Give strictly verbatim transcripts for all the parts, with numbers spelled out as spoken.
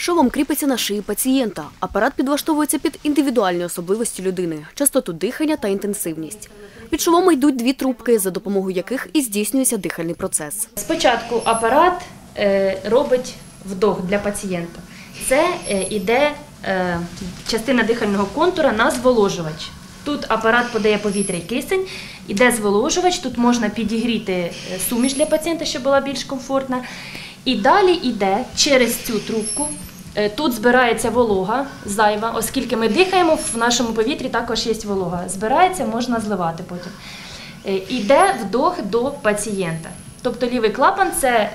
Шолом кріпиться на шиї пацієнта. Апарат підлаштовується під індивідуальні особливості людини – частоту дихання та інтенсивність. Під шоломи йдуть дві трубки, за допомогою яких і здійснюється дихальний процес. Спочатку апарат е, робить вдох для пацієнта. Це е, іде е, частина дихального контура на зволожувач. Тут апарат подає повітря і кисень, іде зволожувач, тут можна підігріти суміш для пацієнта, щоб була більш комфортна. І далі йде через цю трубку, тут збирається волога зайва, оскільки ми дихаємо, в нашому повітрі також є волога. Збирається, можна зливати потім. Іде вдох до пацієнта. Тобто лівий клапан – це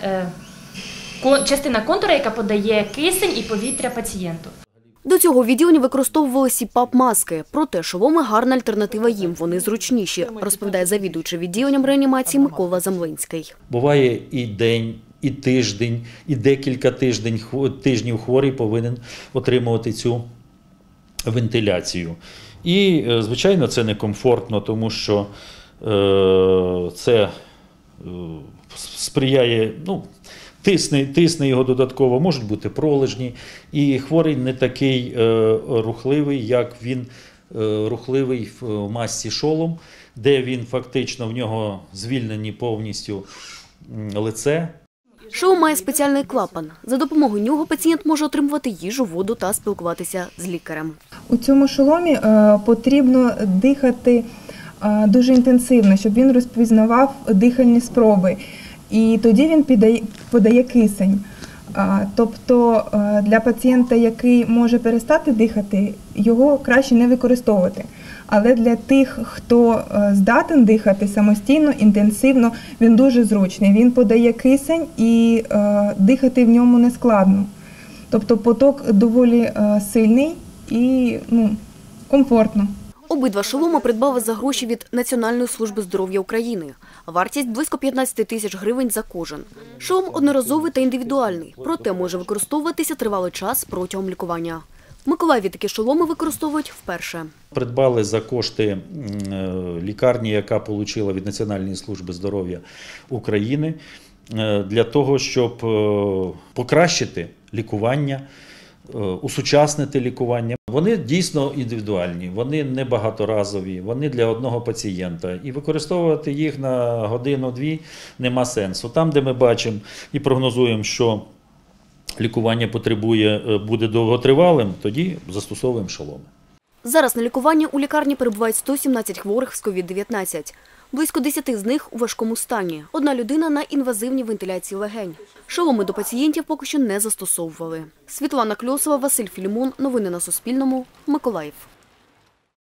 частина контура, яка подає кисень і повітря пацієнту. До цього відділення використовували сі пап-маски. Проте шоломи – гарна альтернатива їм, вони зручніші, розповідає завідуючий відділенням реанімації Микола Замлинський. Буває і день, і тиждень, і декілька тиждень, тижнів хворий повинен отримувати цю вентиляцію. І, звичайно, це некомфортно, тому що е, це е, сприяє, ну, тисне, тисне його додатково, можуть бути пролежні, і хворий не такий е, рухливий, як він е, рухливий в масці шолом, де він фактично, в нього звільнені повністю лице. Шолом має спеціальний клапан. За допомогою нього пацієнт може отримувати їжу, воду та спілкуватися з лікарем. У цьому шоломі е, потрібно дихати е, дуже інтенсивно, щоб він розпізнавав дихальні спроби. І тоді він підає, подає кисень. А, тобто е, для пацієнта, який може перестати дихати, його краще не використовувати. Але для тих, хто е, здатен дихати самостійно, інтенсивно, він дуже зручний. Він подає кисень і е, дихати в ньому не складно. Тобто поток доволі е, сильний і ну, комфортно. Обидва шоломи придбали за гроші від Національної служби здоров'я України. Вартість – близько п'ятнадцять тисяч гривень за кожен. Шолом одноразовий та індивідуальний, проте може використовуватися тривалий час протягом лікування. В Миколаєві такі шоломи використовують вперше. Придбали за кошти лікарні, яка отримала від Національної служби здоров'я України, для того, щоб покращити лікування, усучаснити лікування. Вони дійсно індивідуальні, вони не багаторазові, вони для одного пацієнта. І використовувати їх на годину-дві нема сенсу. Там, де ми бачимо і прогнозуємо, що лікування потребує, буде довготривалим, тоді застосовуємо шоломи. Зараз на лікуванні у лікарні перебувають сто сімнадцять хворих з ковід дев'ятнадцять. Близько десяти з них у важкому стані. Одна людина на інвазивній вентиляції легень. Шоломи до пацієнтів поки що не застосовували. Світлана Кльосова, Василь Філімон. Новини на Суспільному. Миколаїв.